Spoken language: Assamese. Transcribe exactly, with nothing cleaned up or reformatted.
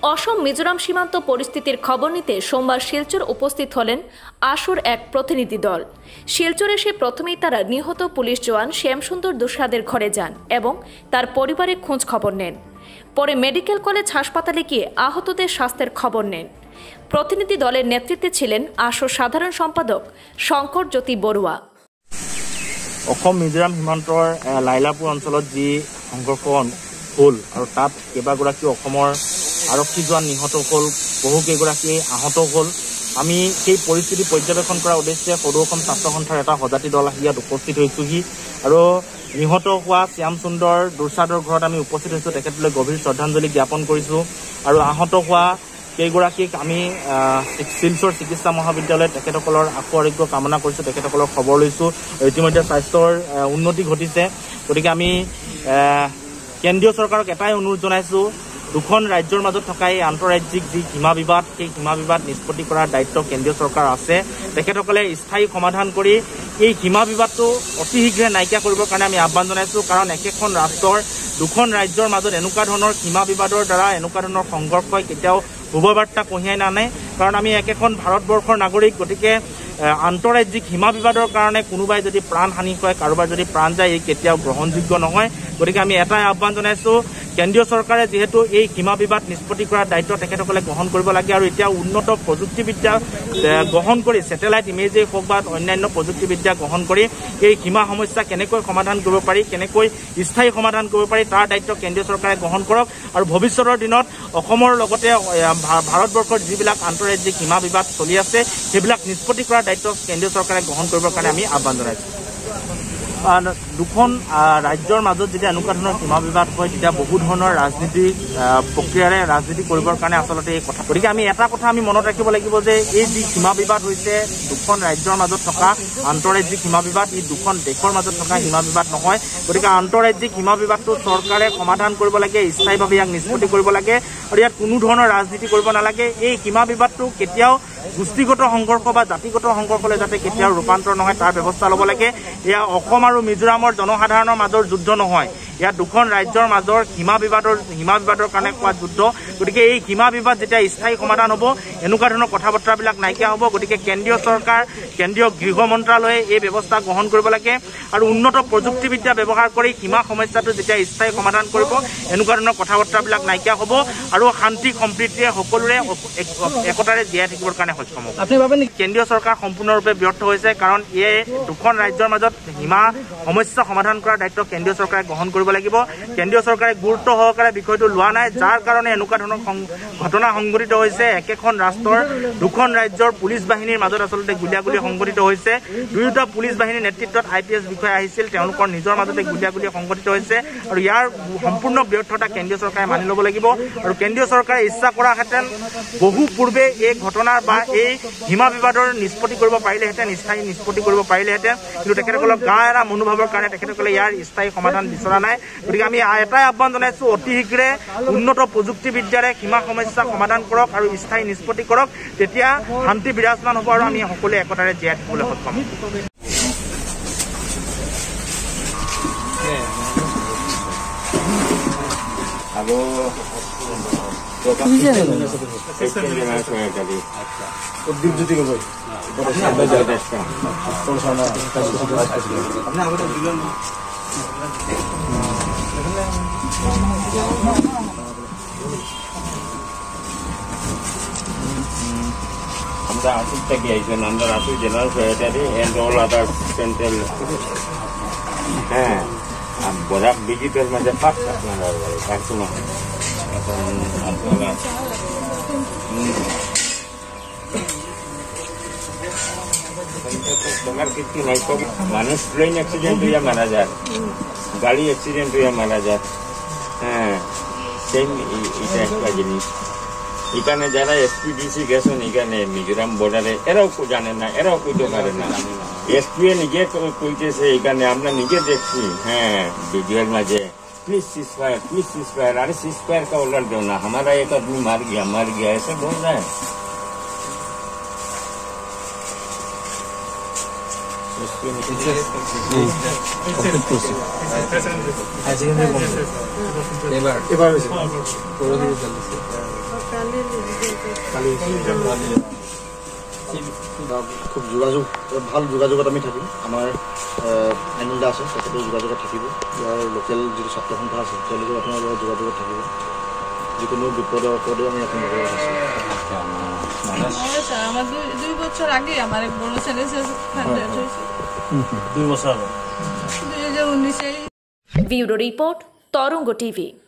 অসম মিজোরাম সীমান্ত পরিস্থিতির খবর নিতে সোমবার শিলচর উপস্থিত হলেন আশুর এক প্রতিনিধি দল। শিলচর এসে প্রথমেই তারা নিহত পুলিশ জওয়ান শ্যামসুন্দর দুসাদের ঘরে যান এবং তার পরিবারের খোঁজ খবর নেন। পরে মেডিকেল কলেজ হাসপাতালে গিয়ে আহতদের স্বাস্থ্যের খবর নেন। প্রতিনিধি দলের নেতৃত্বে ছিলেন আশুর সাধারণ সম্পাদক শংকৰ জ্যোতি বৰুৱা। অসম মিজোরাম সীমান্তৰ লাইলাপুৰ অঞ্চলত যি সংঘৰ্ষ হ'ল আৰু তাত কেইবাগৰাকী অসমৰ আৰক্ষী জোৱান নিহত হ'ল, বহু কেইগৰাকী আহত হ'ল। আমি সেই পৰিস্থিতি পৰ্যবেক্ষণ কৰাৰ উদ্দেশ্যে সদৌ অসম ছাত্ৰ সন্থাৰ এটা সজাতি দল আহি ইয়াত উপস্থিত হৈছোহি আৰু নিহত হোৱা শ্যামসুন্দৰ দুসাদৰ ঘৰত আমি উপস্থিত হৈছোঁ। তেখেতলৈ গভীৰ শ্ৰদ্ধাঞ্জলি জ্ঞাপন কৰিছোঁ আৰু আহত হোৱা কেইগৰাকীক আমি শিলচৰ চিকিৎসা মহাবিদ্যালয়ত তেখেতসকলৰ আশু আৰোগ্য কামনা কৰিছোঁ, তেখেতসকলৰ খবৰ লৈছোঁ। ইতিমধ্যে স্বাস্থ্যৰ উন্নতি ঘটিছে। গতিকে আমি কেন্দ্ৰীয় চৰকাৰক এটাই অনুৰোধ জনাইছোঁ, দুখন ৰাজ্যৰ মাজত থকা এই আন্তঃৰাজ্যিক যি সীমা বিবাদ, সেই সীমা বিবাদ নিষ্পত্তি কৰাৰ দায়িত্ব কেন্দ্ৰীয় চৰকাৰ আছে। তেখেতসকলে স্থায়ী সমাধান কৰি এই সীমা বিবাদটো অতি শীঘ্ৰে নাইকিয়া কৰিবৰ কাৰণে আমি আহ্বান জনাইছোঁ। কাৰণ একেখন ৰাষ্ট্ৰৰ দুখন ৰাজ্যৰ মাজত এনেকুৱা ধৰণৰ সীমা বিবাদৰ দ্বাৰা এনেকুৱা ধৰণৰ সংঘৰ্ষই কেতিয়াও শুভবাৰ্তা কঢ়িয়াই নানে। কাৰণ আমি একেখন ভাৰতবৰ্ষৰ নাগৰিক, গতিকে আন্তঃৰাজ্যিক সীমা বিবাদৰ কাৰণে কোনোবাই যদি প্ৰাণ হানি হয়, কাৰোবাৰ যদি প্ৰাণ যায়, এই কেতিয়াও গ্ৰহণযোগ্য নহয়। গতিকে আমি এটাই আহ্বান জনাইছোঁ, কেন্দ্ৰীয় চৰকাৰে যিহেতু এই সীমা বিবাদ নিষ্পত্তি কৰাৰ দায়িত্ব তেখেতসকলে গ্ৰহণ কৰিব লাগে আৰু এতিয়া উন্নত প্ৰযুক্তিবিদ্যা গ্ৰহণ কৰি ছেটেলাইট ইমেজেই হওক বা অন্যান্য প্ৰযুক্তিবিদ্যা গ্ৰহণ কৰি এই সীমা সমস্যা কেনেকৈ সমাধান কৰিব পাৰি, কেনেকৈ স্থায়ী সমাধান কৰিব পাৰি, তাৰ দায়িত্ব কেন্দ্ৰীয় চৰকাৰে গ্ৰহণ কৰক। আৰু ভৱিষ্যতৰ দিনত অসমৰ লগতে ভাৰতবৰ্ষৰ যিবিলাক আন্তঃৰাজ্যিক সীমা বিবাদ চলি আছে সেইবিলাক নিষ্পত্তি কৰাৰ দায়িত্ব কেন্দ্ৰীয় চৰকাৰে গ্ৰহণ কৰিবৰ কাৰণে আমি আহ্বান জনাইছোঁ। দুখন ৰাজ্যৰ মাজত যেতিয়া এনেকুৱা ধৰণৰ সীমা বিবাদ হয়, তেতিয়া বহু ধৰণৰ ৰাজনীতিক প্ৰক্ৰিয়াৰে ৰাজনীতি কৰিবৰ কাৰণে আচলতে এই কথা। গতিকে আমি এটা কথা আমি মনত ৰাখিব লাগিব যে এই যি সীমা বিবাদ হৈছে দুখন ৰাজ্যৰ মাজত থকা আন্তঃৰাজ্যিক সীমা বিবাদ, ই দুখন দেশৰ মাজত থকা সীমা বিবাদ নহয়। গতিকে আন্তঃৰাজ্যিক সীমা বিবাদটো চৰকাৰে সমাধান কৰিব লাগে, স্থায়ীভাৱে ইয়াক নিষ্পত্তি কৰিব লাগে আৰু ইয়াত কোনো ধৰণৰ ৰাজনীতি কৰিব নালাগে। এই সীমা বিবাদটো কেতিয়াও গোষ্ঠীগত সংঘৰ্ষ বা জাতিগত সংঘৰ্ষলৈ যাতে কেতিয়াও ৰূপান্তৰ নহয় তাৰ ব্যৱস্থা ল'ব লাগে। এয়া অসম আৰু মিজোৰামৰ জনসাধাৰণৰ মাজৰ যুদ্ধ নহয়, ইয়াত দুখন ৰাজ্যৰ মাজৰ সীমা বিবাদৰ সীমা বিবাদৰ কাৰণে কোৱা যুদ্ধ। গতিকে এই সীমা বিবাদ যেতিয়া স্থায়ী সমাধান হ'ব, এনেকুৱা ধৰণৰ কথা বতৰাবিলাক নাইকিয়া হ'ব। গতিকে কেন্দ্ৰীয় চৰকাৰ, কেন্দ্ৰীয় গৃহ মন্ত্ৰালয়ে এই ব্যৱস্থা গ্ৰহণ কৰিব লাগে আৰু উন্নত প্ৰযুক্তিবিদ্যা ব্যৱহাৰ কৰি সীমা সমস্যাটো যেতিয়া স্থায়ী সমাধান কৰিব, এনেকুৱা ধৰণৰ কথা বতৰাবিলাক নাইকিয়া হ'ব আৰু শান্তি সম্প্ৰীতিৰে সকলোৰে একতাৰে জীয়াই থাকিবৰ কাৰণে সক্ষম হ'ব। আপুনি ভাবে নেকি কেন্দ্ৰীয় চৰকাৰ সম্পূৰ্ণৰূপে ব্যৰ্থ হৈছে? কাৰণ এই দুখন ৰাজ্যৰ মাজত সীমা সমস্যা সমাধান কৰাৰ দায়িত্ব কেন্দ্ৰীয় চৰকাৰে গ্ৰহণ কৰিব লাগিব। কেন্দ্ৰীয় চৰকাৰে গুৰুত্ব সহকাৰে বিষয়টো লোৱা নাই, যাৰ কাৰণে এনেকুৱা ধৰণৰ ঘটনা সংঘটিত হৈছে। একেখন ৰাষ্ট্ৰৰ দুখন ৰাজ্যৰ পুলিচ বাহিনীৰ মাজত আচলতে গুলীয়াগুলী সংঘটিত হৈছে। দুয়োটা পুলিচ বাহিনীৰ নেতৃত্বত আই পি এছ বিষয়া আহিছিল, তেওঁলোকৰ নিজৰ মাজতে গুলীয়াগুলী সংঘটিত হৈছে আৰু ইয়াৰ সম্পূৰ্ণ ব্যৰ্থতা কেন্দ্ৰীয় চৰকাৰে মানি ল'ব লাগিব। আৰু কেন্দ্ৰীয় চৰকাৰে ইচ্ছা কৰাহেঁতেন বহু পূৰ্বে এই ঘটনাৰ বা এই সীমা বিবাদৰ নিষ্পত্তি কৰিব পাৰিলেহেঁতেন, স্থায়ী নিষ্পত্তি কৰিব পাৰিলেহেঁতেন, কিন্তু তেখেতসকলক গা এৰা মনোভাৱৰ কাৰণে তেখেতসকলে ইয়াৰ স্থায়ী সমাধান বিচৰা নাই। গতিকে আমি এটাই আহ্বান জনাইছোঁ, অতি শীঘ্ৰে উন্নত প্ৰযুক্তিবিদ্যাৰে সীমা সমস্যা সমাধান কৰক আৰু স্থায়ী নিষ্পত্তি কৰক, তেতিয়া শান্তি বিৰাজমান হ'ব আৰু আমি সকলোৱে একতাৰে জীয়াই থাকিবলৈ সক্ষম হ'ম। দীপজ্যোতি গগৈ আমরা আসুক থেকে আইছেন, আমরা আসুক general secretary and all other central. হ্যাঁ, বোঝা ডিজিটাল মাঝে ফার্স্ট আপনারা একসময় এখন আপনারা তোমার কিছু নাই, মানুষ ট্রেন অ্যাক্সিডেন্ট হইয়া মারা যায়, গাড়ি অ্যাক্সিডেন্ট হইয়া মারা যায়। হ্যাঁ, সেম এটা একটা জিনিস। এখানে যারা এসপিডিসি গেছেন এখানে মিজোরাম বর্ডারে, এরাও জানে না, এরাও কইতে পারে না। এসপিএ নিজে কইতেছে এখানে, আমরা নিজে দেখছি। হ্যাঁ, ভিডিওর মাঝে please cease fire, please cease fire. अरे सीज फायर का ऑर्डर दो ना, हमारा एक आदमी मार गया मार गया ऐसे बोल रहा है। এবার এবার খুব যোগাযোগ ভাল যোগাযোগত আমি থাকিম। আমাৰ আইনল দা আছে, তেখেতৰ যোগাযোগত থাকিব। ইয়াৰ লোকেল যিটো ছাত্ৰ সন্থা আছে তেওঁলোকে আপোনাৰ লগত যোগাযোগত থাকিব। যিকোনো বিপদে আপদে আমি আপোনালোকৰ লগত আছোঁ। আমার দুই দুই বছর আগে আমার এক বড় ছেলে দুই বছর আগে দুই হাজার উনিশে ব্যুরো রিপোর্ট তরঙ্গ টিভি।